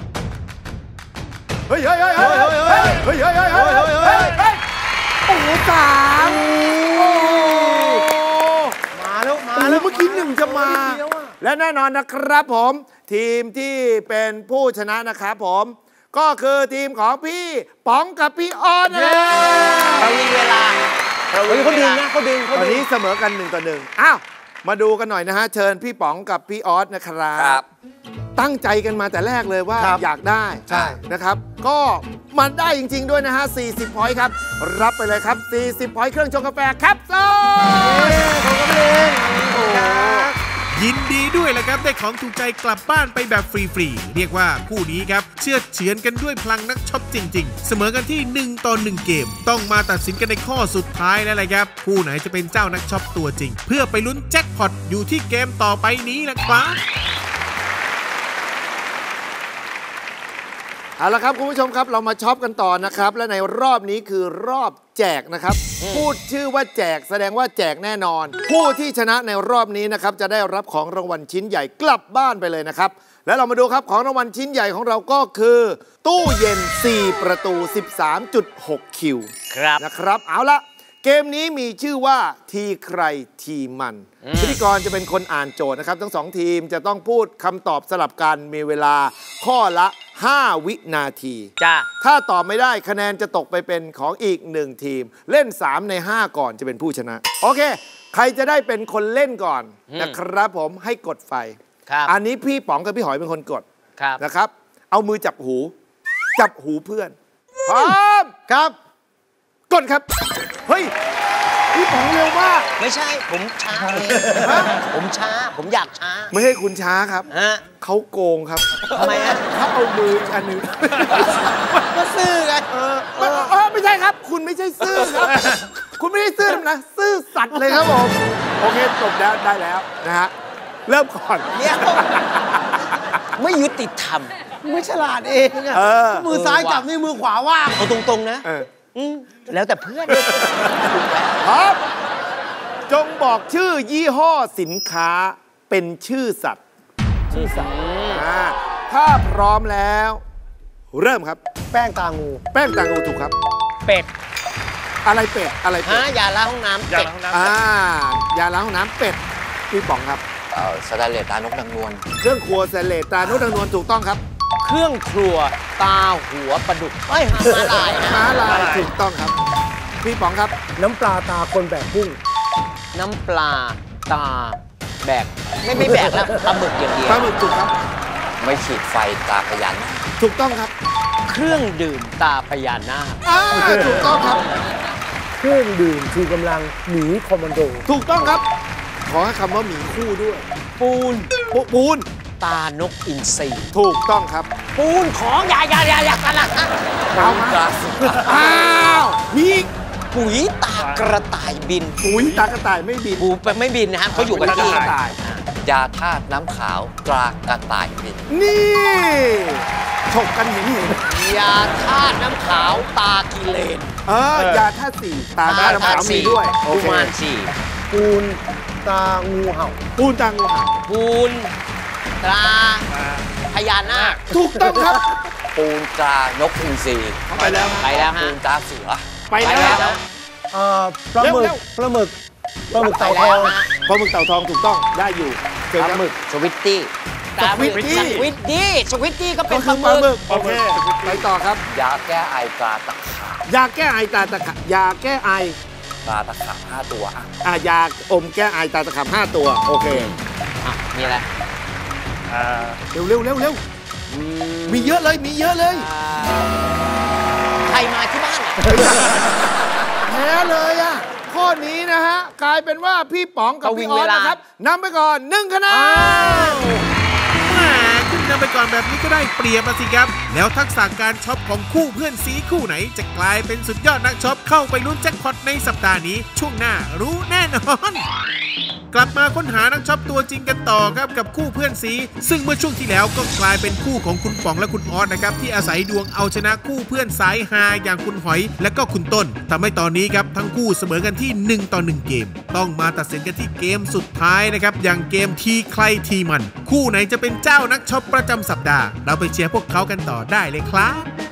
เฮ้ยเฮ้ยเฮ้ยเฮ้ยเฮ้ยเฮ้ยเฮ้ยเฮ้ยเฮ้ยเฮ้ยเฮ้ยเฮ้ยโอ้โหสามโอ้โหมาแล้วมาโอ้โหแล้วเมื่อกี้หนึ่งจะมา และแน่นอนนะครับผม ทีมที่เป็นผู้ชนะนะครับผม ก็คือทีมของพี่ป๋องกับพี่ออนนะเรามีเวลาเราเฮ้ยเขาดึงนะเขาดึงเขาตอนดึงนี้เสมอกันหนึ่งต่อหนึ่งอ้าวมาดูกันหน่อยนะฮะ เชิญพี่ป๋องกับพี่ออสนะครับครับตั้งใจกันมาแต่แรกเลยว่าครับอยากได้ใช่นะครับ ก็มันได้จริง ๆ ด้วยนะฮะ สี่สิบ พอยต์ครับ รับไปเลยครับ สี่สิบ พอยต์เครื่องชงกาแฟครับโซ่ของกันเองโอ้โหยินดีด้วยแหละครับได้ของถูกใจกลับบ้านไปแบบฟรีๆเรียกว่าคู่นี้ครับเชื่อดเฉือนกันด้วยพลังนักช็อปจริงๆ เสมอกันที่หนึ่งต่อหนึ่งเกม ต้องมาตัดสินกันในข้อสุดท้ายแล้วแหละครับคู่ไหนจะเป็นเจ้านักช็อปตัวจริง เพื่อไปลุ้นแจ็คพอตอยู่ที่เกมต่อไปนี้นะครับเอาละครับคุณผู้ชมครับเรามาช็อปกันต่อนะครับ และในรอบนี้คือรอบแจกนะครับ พูดชื่อว่าแจกแสดงว่าแจกแน่นอน ผู้ที่ชนะในรอบนี้นะครับจะได้รับของรางวัลชิ้นใหญ่กลับบ้านไปเลยนะครับ และเรามาดูครับของรางวัลชิ้นใหญ่ของเราก็คือ ตู้เย็น สี่ ประตู สิบสามจุดหก คิวครับนะครับเอาละเกมนี้มีชื่อว่าทีใครทีมันพิธีกรจะเป็นคนอ่านโจทย์นะครับทั้งสองทีมจะต้องพูดคำตอบสลับกันมีเวลาข้อละห้าวินาทีจ้าถ้าตอบไม่ได้คะแนนจะตกไปเป็นของอีกหนึ่งทีม เล่นสามในห้าก่อนจะเป็นผู้ชนะ โอเค ใครจะได้เป็นคนเล่นก่อนนะครับผมให้กดไฟครับอันนี้พี่ป๋องกับพี่หอยเป็นคนกดครับนะครับ เอามือจับหู จับหูเพื่อนพร้อมครับกดครับ เฮ้ย พี่ป๋องเร็วมากไม่ใช่ผมช้าเองผมช้า ผมอยากช้าไม่ให้คุณช้าครับฮะเขาโกงครับทำไมฮะเขาเอามืออีกอันหนึ่งก็ซื่อไงเออเออเออไม่ใช่ครับ คุณไม่ใช่ซื่อครับ คุณไม่ได้ซื่อนะ ซื่อสัตย์เลยครับผม โอเคจบแล้วได้แล้วนะฮะ เริ่มก่อนเนี่ยไม่ยุติธรรมไม่ฉลาดเองอะเออมือซ้ายจับนี่มือขวาว่างเอาตรงๆนะเออมแล้วแต่เพื่อนครับ จงบอกชื่อยี่ห้อสินค้าเป็นชื่อสัตว์ชื่อสาวอ่าถ้าพร้อมแล้ว เริ่มครับแป้งตางูแป้งต่างอูถูกครับเป็ดอะไรเป็ด อะไรเป็ฮะดยาล้างห้องน้ำอย่าเป็ดล้างห้องน้ำอ่ายาล้างห้องน้ำเป็ด พี่ป๋องครับเอ่อสแตนเลสตานกนางนวลเครื่องครัวเซเลตตานุดังนวลถูกต้องครับเครื่องครัวตาหัวปลาดุกเอ้ยหามาลายนะม้าลายถูกต้องครับ พี่ป๋องครับน้ำปลาตาคนแบกกุ้งน้ำปลาตาแบก ไม่ไม่แบกแล้วปลาหมึกอย่างเดียวปลาหมึกถูกครับไม่ฉีดไฟตาพยัญชนะถูกต้องครับเครื่องดื่มตาพญานาคอ่าถูกต้องครับเครื่องดื่มชูกำลังหมีคอมมานโดถูกต้องครับ ขอให้คำว่าหมีคู่ด้วยปูนปูปูนตานกอินทรีถูกต้องครับปูนของอยาอยาอยาอยากันละเอามาอ้าวมีอีกปุ๋ยตากระต่ายบินปุ๋ยตากระต่ายไม่บินปูไปไม่บินนะฮะเขาอยู่กันที่ตากระต่ายยาธาตุน้ำขาวตรากระต่ายบินนี่ฉกกันเห็นเห็นยาธาตุน้ำขาวตากิเลนเออยาธาตุสี่ตาธาตุน้ำขาวมีด้วย โอกุเคมารสี่ปูนตางูเห่าปูนตางูเห่าปูนตราพญานาคถูกต้องครับปูนตรานกอินทรีไปแล้วไปแล้วฮะปูนตราเสือไปแล้วเอ่อปลาหมึกเร็วปลาหมึกปลาหมึกไปเต่าทแล้อวงฮะปลาหมึกเต่าทองถูกต้องได้อยู่เชิญปคลารับหมึกสวิตตี้สวิตตี้สวิตตี้สวิตตี้ก็เป็ก็นคือปปลาลาหหมึมึกกโอเคไปต่อครับยาแก้ไอปลาตะขาบยาแก้ไอตาตะขายาแก้ไอปลาตะขาบห้าตัวอ่ะอ่ะยาอมแก้ไอตาตะขับห้าตัวโอเคอ่ะมีอะไรอ่าเร็วเร็วเร็วเร็วมีเยอะเลยมีเยอะเลยอ่าใครมาที่บ้านอ่ะแพ้เลยอ่ะข้อนี้นะฮะกลายเป็นว่าพี่ป๋องกับพี่ออสนะครับนำไปก่อนหนึ่งคะแนนแหมขึ้นนำไปก่อนแบบนี้ก็ได้เปรียบมาสิครับ แล้วทักษะการช็อปของคู่เพื่อนซีคู่ไหน จะกลายเป็นสุดยอดนักช็อปเข้าไปลุ้นแจ็คพอตในสัปดาห์นี้ ช่วงหน้ารู้แน่นอน กลับมาค้นหานักช็อปตัวจริงกันต่อครับกับคู่เพื่อนซีซึ่งเมื่อช่วงที่แล้วก็กลายเป็นคู่ของคุณป๋องและคุณออสนะครับที่อาศัยดวงเอาชนะคู่เพื่อนสายฮาอย่างคุณหอยและก็คุณต้นทำให้ตอนนี้ครับทั้งคู่เสมอกันที่หนึ่งต่อหนึ่งเกมต้องมาตัดสินกันที่เกมสุดท้ายนะครับอย่างเกมทีใครทีมัน คู่ไหนจะเป็นเจ้านักช็อปประจำสัปดาห์เราไปเชียร์พวกเขากันต่อได้เลยครับ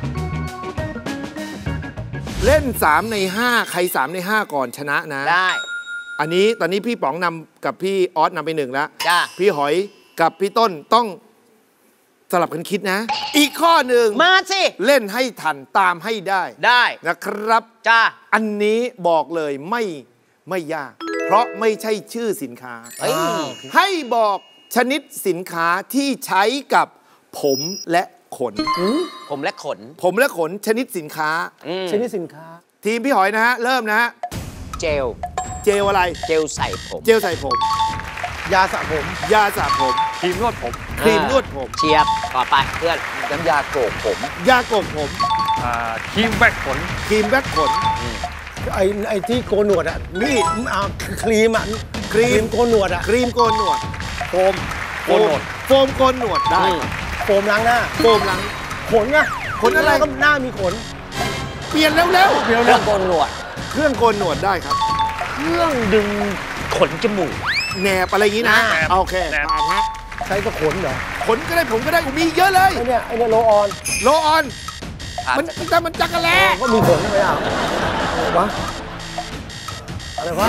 เล่นสามในห้าใครสามในห้าก่อนชนะนะได้อันนี้ตอนนี้พี่ป๋องนำกับพี่ออสนำไปหนึ่งแล้วจ้าพี่หอยกับพี่ต้นต้องสลับกันคิดนะ อีกข้อหนึ่งมาสิเล่นให้ทันตามให้ได้ได้นะครับจ้าอันนี้บอกเลยไม่ไม่ยาก เพราะไม่ใช่ชื่อสินค้าเฮ้ยให้บอกชนิดสินค้าที่ใช้กับผมและขนผมและขนผมและขนชนิดสินค้าอืมชนิดสินค้าทีมพี่หอยนะฮะ เริ่มนะฮะเจลเจลอะไรเจลใส่ผมเจลใส่ผมยาสระผมยาสระผมครีมนวดผมครีมนวดผมเชียบต่อไปเพื่อนน้ำยาโกรกผมยาโกกผมอ่าครีมแว็กขนครีมแว็กขนไอ้ไอ้ที่โกนหนวดอ่ะนี่อ่าครีมอ่ะครีมโกนหนวดอ่ะครีมโกนหนวดโฟมโกนหนวดโฟมโกนหนวดได้ครับโฟมล้างหน้าโฟมล้างขนอะขนอะไรก็หน้ามีขนเปลี่ยนเร็วเดี๋ยวเครื่เดี๋อย งวโกนหนวดๆเครื่องโกนหนวดได้ครับเครื่องดึงขนจมูกแหนบอะไรอย่างนี้นะแหนบโอเคผ่านฮะใช้กับขนเหรอขนก็ได้ผมก็ได้ผมมีเยอะเลยไอ้เนี่ยไอ้เนี่ยโลออนโลออนผ่านมันแต่มันจักรแลก็มีขนใช่ไหมอ่ะอะไรวะอะไรวะ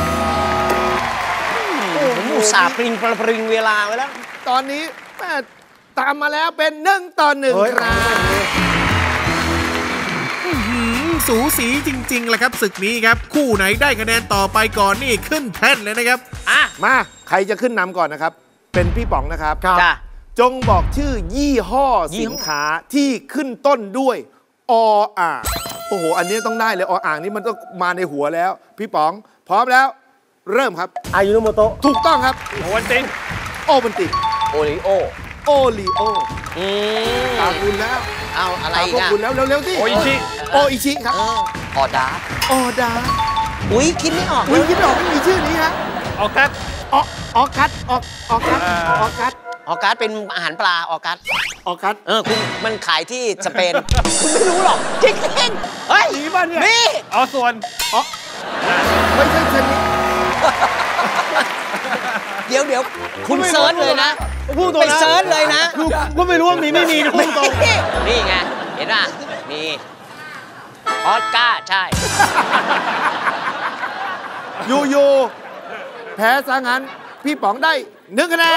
ผมอุตส่าห์ปริงประปริงเวลาไว้แล้วตอนนี้แม่ตามมาแล้วเป็นหนึ่งต่อหนึ่งเฮ้ยครับอื้อหือสูสีจริงๆแหละครับศึกนี้ครับ คู่ไหนได้คะแนนต่อไปก่อนนี่ขึ้นแท่นเลยนะครับอ่ะมาใครจะขึ้นนำก่อนนะครับ เป็นพี่ป๋องนะครับจ้าจงบอกชื่อยี่ห้อยี่สิห้นอค้าที่ขึ้นต้นด้วยออ่างโอ้โห อันนี้ต้องได้เลยออ่างนี่มันต้องมาในหัวแล้ว พี่ป๋อง พร้อมแล้ว เริ่มครับอายุโนโมโตะถูกต้องครับโอวันตินโอบันติกโอริโอโอลีโออืมตามคุณแล้วเอาอะไรตามอีพกวกอ่ะคุณแล้วเร็วๆสิโออิชิโออิชิครับเออออดาร์ออดาอุ้ยคิดไม่ออกอุ้ยคิดไม่ออกไม่มีชื่อนี้ฮะออกัสอออกัสออกออกัสอ่าออกัสออกัสเป็นอาหารปลาออกัสออกัสเออคุณมันขายที่สเปน คุณไม่รู้หรอกจริงๆเฮ้ยจริงป่ะเนี่ยนี่เอาส่วนอ๋อไม่ใช่ชนิดเดี๋ยวเดี๋ยวคุณเซิร์ชเลยนะพูดตรงไปนะเซิร์ชเลยนะดูก็ไม่รู้ว่ามีไม่มีนะพูดตรงนี่ไง เห็นป่ะมีออสการ์ใช่ยูยูแพ้ซะงั้น พี่ป๋องได้หนึ่งคะแนน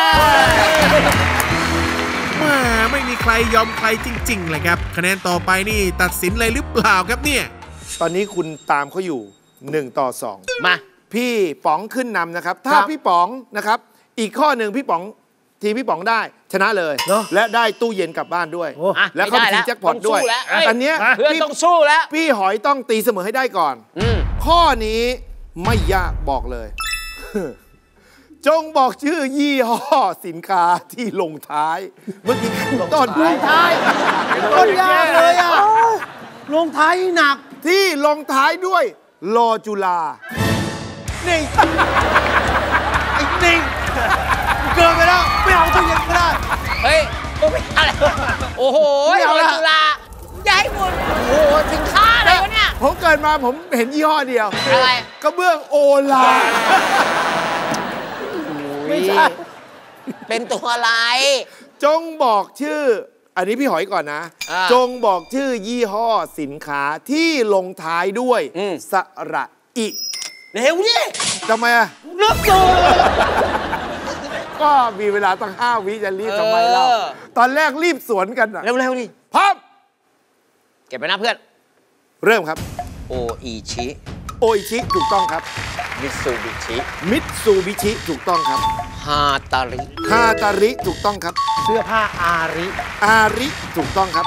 มาไม่มีใครยอมใครจริงๆเลยครับ คะแนนต่อไปนี่ตัดสินเลยหรือเปล่าครับเนี่ยตอนนี้คุณตามเขาอยู่หนึ่งต่อสองมาพี่ป๋องขึ้นนำนะครับ ถ้าพี่ป๋องนะครับ อีกข้อหนึ่งพี่ป๋องทีมพี่ป๋องได้ชนะเลยเนอะและได้ตู้เย็นกลับบ้านด้วยโอ้อ่ะและเข้าไปไม่ได้ชิงแจ็คพอตแล้วด้วยต้องสู้แล้วเอ้ยอันเนี้ยเพื่อนพี่ต้องสู้แล้วพี่หอยต้องตีเสมอให้ได้ก่อนอืมข้อนี้ไม่ยากบอกเลย จงบอกชื่อยี่ห้อสินค้าที่ลงท้าย เมื่อกี้ต้นลงท้ายต้นยากเลยอ่ะลงท้ายหนักที่ลงท้ายด้วยรอจุฬานี่ไอ้นิ่งเกินไปแล้วไม่เอาตัวเย็นก็ได้เฮ้ยโอ้ยอะไรวะโอ้โหไม่เอาโรละจุฬาอย่าให้บุญโอ้โหสินค้าอะไรวะเนี่ยผมเกิดมาผมเห็นยี่ห้อเดียวอะไรกระเบื้องโอลาไม่ใช่เป็นตัวอะไรจงบอกชื่อ อันนี้พี่หอยก่อนนะ จงบอกชื่อยี่ห้อสินค้าที่ลงท้ายด้วยสระอิเร็วดิทำไมอะนึกอยู่ก็มีเวลาตั้งห้าวิจะรีบทำไมเล่าตอนแรกรีบสวนกันอะเร็วๆดิพร้อมเก็บไปนะเพื่อนเริ่มครับโออิชิโออิชิถูกต้องครับมิตซูบิชิมิตซูบิชิถูกต้องครับฮาตาริฮาตาริถูกต้องครับเสื้อผ้าอาริอาริถูกต้องครับ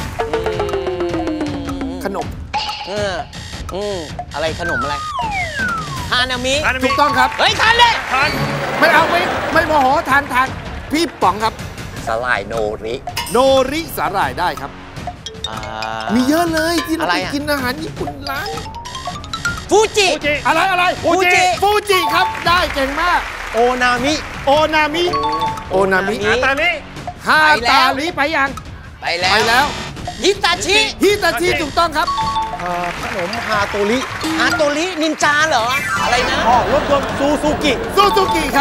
ขนมเอออืมอะไรขนมอะไรฮานามิฮานามิถูกต้องครับเฮ้ยทันเลยทันไม่เอาไม่ไม่โมโหทานทานพี่ป๋องครับสลายโนริโนริสาหร่ายได้ครับอ่ามีเยอะเลยที่เราอะไรไปอะกินอาหารญี่ปุ่นร้านฟูจิฟูจิอะไรอะไรฟูจิฟูจิครับได้เก่งมากโอนามิโอนามิโอนามิฮาตาลิฮาตาลิไปยังไปแล้วไปแล้วฮิตาชิฮิตาชิถูกต้องครับเอ่อขนมฮาโตริฮาโตรินินจาเหรอ อะไรนะอ๋อรถยนต์ซูซูกิซูซูกิครับ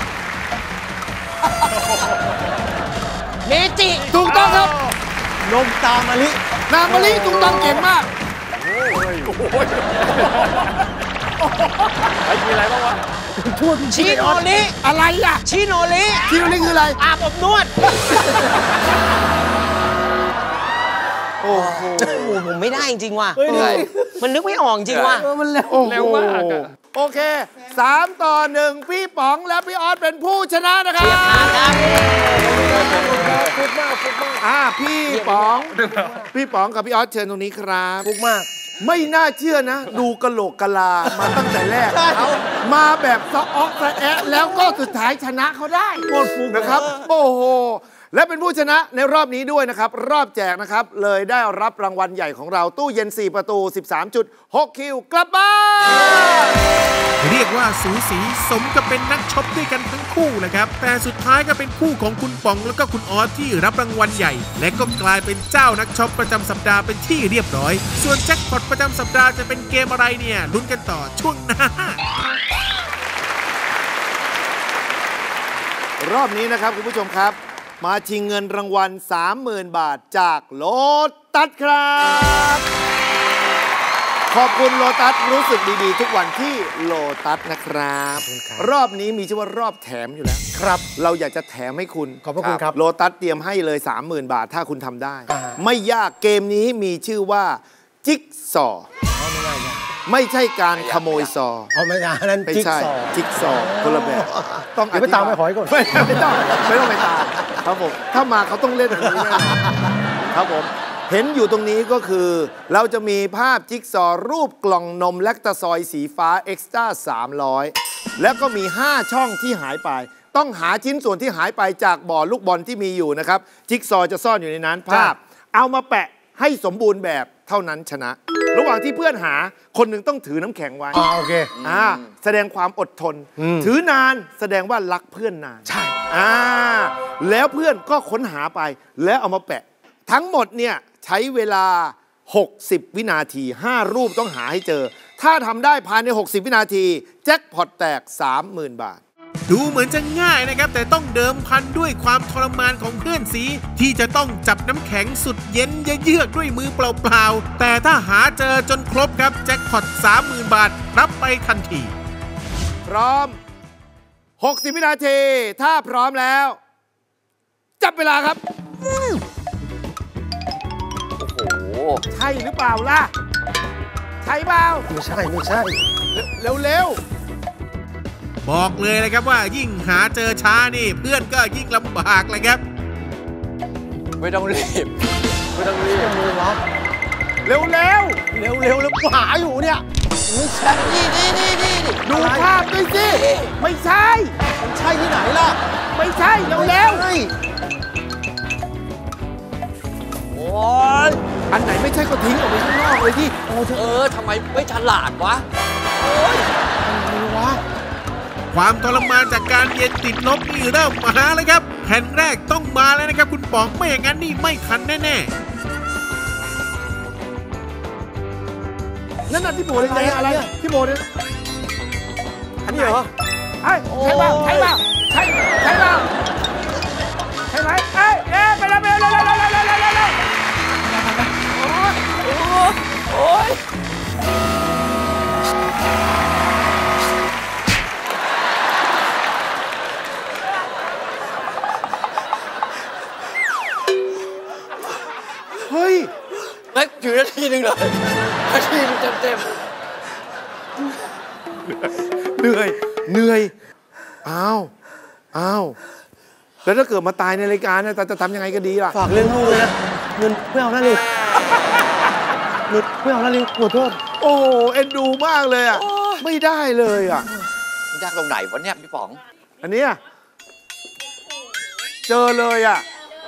เมจิถูกต้องครับนมตามะลินามะลิถูกต้องเก่งมากไอ้มีอะไรบ้างวะชิโนริอะไรอ่ะชิโนริคิวนี่คืออะไรอาบอบนวดโอ้โหโอ้โหผมไม่ได้จริงๆว่ะเฮ้ยอะไรมันนึกไม่ออกจริงว่ะเออมันเร็วโอ้โหเร็วมากอะโอเคสามต่อหนึ่งพี่ป๋องและพี่ออสเป็นผู้ชนะนะครับครับฟุกมากฟุกมากอ่าพี่ป๋อง พี่ป๋องกับพี่ออสเชิญตรงนี้ครับฟุกมากไม่น่าเชื่อนะ ดูกะโหลกกะลามาตั้งแต่แรกเขามาแบบซะออกซะแอะแล้วก็สุดท้ายชนะเขาได้โคตรฟุกนะครับ โอ้โห และเป็นผู้ชนะในรอบนี้ด้วยนะครับ รอบแจกนะครับ เลยได้รับรางวัลใหญ่ของเราตู้เย็นสี่ประตู สิบสามจุดหก คิวกลับบ้านเรียกว่าสูสีสมกับเป็นนักช็อปด้วยกันทั้งคู่นะครับ แต่สุดท้ายก็เป็นคู่ของคุณป๋องแล้วก็คุณออสที่รับรางวัลใหญ่ และก็กลายเป็นเจ้านักช็อปประจำสัปดาห์เป็นที่เรียบร้อย ส่วนแจ็คพอตประจำสัปดาห์จะเป็นเกมอะไรเนี่ยลุ้นกันต่อช่วงหน้ารอบนี้นะครับคุณผู้ชมครับ มาชิงเงินรางวัล สามหมื่น บาทจากโลตัสครับ ขอบคุณโลตัสรู้สึกดีๆ ทุกวันที่โลตัสนะครับ รอบนี้มีชื่อว่ารอบแถมอยู่แล้วครับเราอยากจะแถมให้คุณขอบพระคุณครับโลตัสเตรียมให้เลย สามหมื่น บาทถ้าคุณทำได้อ่าไม่ยากเกมนี้มีชื่อว่าจิ๊กซอว์เอาไม่ได้ไงไม่ใช่การขโมยซอเอาไม่ได้นั่นไม่จิ๊กใช่ซอว์จิ๊กซอว์คนละแบบต้องเดี๋ยวไปตามธิบไปหอยก่อนไม่ไม่ต้องไม่ต้องไปตามครับผมถ้ามาเขาต้องเล่นแบบนี้แน่ครับผมเห็นอยู่ตรงนี้ก็คือ เราจะมีภาพจิ๊กซอว์รูปกล่องนมแลคตาซอยสีฟ้าเอ็กซ์ตร้าสามร้อยแล้วก็มีห้าช่องที่หายไป ต้องหาชิ้นส่วนที่หายไปจากบ่อลูกบอลที่มีอยู่นะครับจิ๊กซอว์จะซ่อนอยู่ในนั้นภาพ เอามาแปะให้สมบูรณ์แบบเท่านั้นชนะ ระหว่างที่เพื่อนหาคนหนึ่งต้องถือน้ำแข็งไว้อ่าโอเคอ่าแสดงความอดทนอืมถือนานแสดงว่ารักเพื่อนนาน ใช่อ่าแล้วเพื่อนก็ค้นหาไปแล้วเอามาแปะ ทั้งหมดเนี่ยใช้เวลา หกสิบ วินาที ห้า รูปต้องหาให้เจอ ถ้าทำได้ภายใน หกสิบ วินาที แจ็คพอตแตก สามหมื่น บาทดูเหมือนจะง่ายนะครับ แต่ต้องเดิมพันด้วยความทรมานของเพื่อนสีที่จะต้องจับน้ำแข็งสุดเย็นเยือกด้วยมือเปล่าๆแต่ถ้าหาเจอจนครบครับแจ็คพอต สามหมื่น บาทรับไปทันทีพร้อม หกสิบ วินาที ถ้าพร้อมแล้ว จับเวลาครับโอ้โหใช่หรือเปล่าล่ะ ใช่เปล่าไม่ใช่ไม่ใช่เร็วบอกเลยนะครับว่ายิ่งหาเจอช้านี่เพื่อนก็ยิ่งลำบากเลยครับไม่ต้องรีบ ไม่ต้องรีบมือวะๆเร็วๆเร็วเร็วแล้วหาอยู่เนี่ยไม่ใช่นี่นี่นี่นี่ดูภาพด้วยสิ ไม่ใช่มันใช่ที่ไหนล่ะไม่ใช่เร็วใช่โอ้ยๆอันไหนไม่ใช่ก็ทิ้งออกไปข้างนอกเลยที่เออทำไมไม่ฉลาดวะอะไรวะความทรมานจากการเรียนติดลบนี่เริ่มมาแล้วครับแผ่นแรกต้องมาแล้วนะครับคุณป๋องไม่อย่างนั้นนี่ไม่ทันแน่นั่นน่ะที่โบนอะไรอะไรที่โบนเนี่ยอันนี้เหรอไอ้ใช่ป่ะใช่ป่ะใช่ใช่เปล่าใช่ไหมเอ้ยเอ้ยไปแล้วไปแล้วไปแล้วไปแล้วไปแล้วไปแล้วโอ้ยเฮ้ยเฮ้ยอยู่นาทีหนึ่งเลยนาทีมันเต็มเต็มเหนื่อยเหนื่อยอ้าวอ้าวแล้วถ้าเกิดมาตายในรายการเนี่ยจะทำยังไงก็ดีล่ะฝากเลี้ยงลูกเลยนะเงินไม่เอาแล้วลิงเงินไม่เอาแล้วลิงขอโทษโอ้เอ็นดูมากเลยอ่ะไม่ได้เลยอ่ะๆยากตรงไหนวะเนี่ยพี่ป๋องอันเนี้ยเจอเลยอ่ะ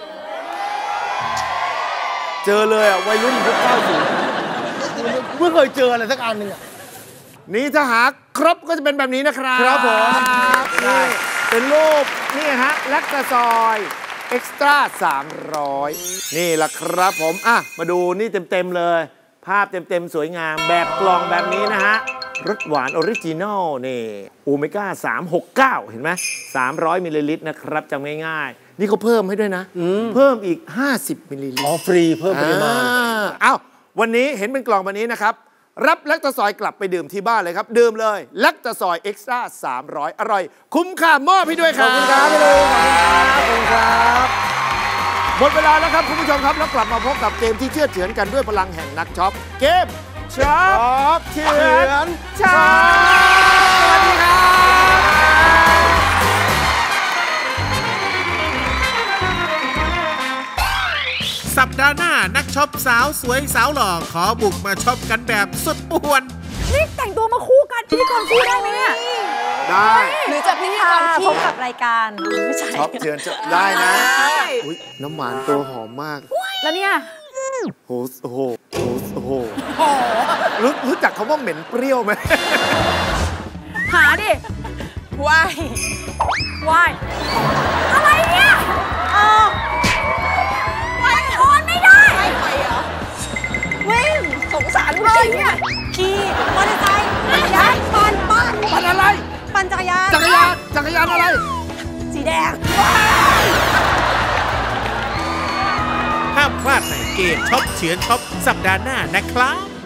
เจอเลยอ่ะวัยรุ่นยุคเก้าสิบไม่เคยเจออะไรสักอันหนึ่งอ่ะนี่ถ้าหาครบก็จะเป็นแบบนี้นะครับครับผมนี่เป็นรูปนี่ฮะแลคตาซอยเอ็กซ์ตร้าสามร้อยนี่แหละครับผมอ่ะมาดูนี่เต็มๆเลย ภาพเต็มๆสวยงามแบบกล่องแบบนี้นะฮะรสหวานออริจินอลนี่โอเมก้าสามหกเก้าเห็นไหมสามร้อยมิลลิลิตรนะครับจำง่ายๆนี่เขาเพิ่มให้ด้วยนะ เพิ่มอีก ห้าสิบมิลลิลิตรอ๋อฟรีเพิ่มปริมาณอ่เอ้าวันนี้เห็นเป็นกล่องแบบนี้นะครับ รับแลคตาซอยกลับไปดื่มที่บ้านเลยครับ ดื่มเลยแลคตาซอยเอ็กซ์ตร้าสามร้อยอร่อย คุ้มค่ามอบให้ด้วยครับขอบคุณครับพี่ลุงขอบคุณครับหมดเวลาแล้วครับคุณผู้ชมครับ แล้วกลับมาพบกับเกมที่เชื่อเฉือนกันด้วยพลังแห่งนักช็อป เกมช็อปเฉือนช็อปสวัสดีครับสัปดาห์หน้านักช็อปสาวสวยสาวหล่อขอบุกมาช็อปกันแบบสุดป่วนนี่แต่งตัวมาคู่กันพิธีกรคู่ได้ไหมเนี่ยได้หรือจะพิธีกรพบกับรายการไม่ใช่ช็อปเฉือนช็อปได้นะได้อุ๊ยน้ำหวานตัวหอมมากแล้วเนี่ยโหโอ้โหโอ้โหรู้รู้จักคำว่าเหม็นเปรี้ยวไหมหาดิว้ายว้ายอะไรเนี่ยเออว้ายทนไม่ได้ไม่ไหวเหรอวิ่งสงสารเลยเนี่ยขี่มอเตอร์ไซค์จักรยานปั่นปั่นปั่นอะไรปั่นจักรยานจักรยานจักรยานอะไรสีแดงห้ามพลาดในเกมช็อปเฉือนช็อปสัปดาห์หน้านะครับ